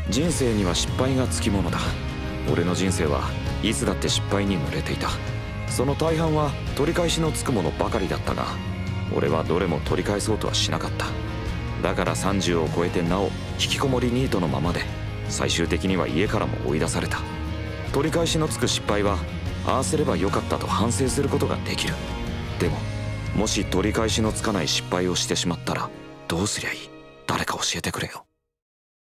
人生には失敗がつきものだ。俺の人生はいつだって失敗に濡れていた。その大半は取り返しのつくものばかりだったが、俺はどれも取り返そうとはしなかった。だから30を超えてなお引きこもりニートのままで、最終的には家からも追い出された。取り返しのつく失敗はああすればよかったと反省することができる。でももし取り返しのつかない失敗をしてしまったらどうすりゃいい？誰か教えてくれよ。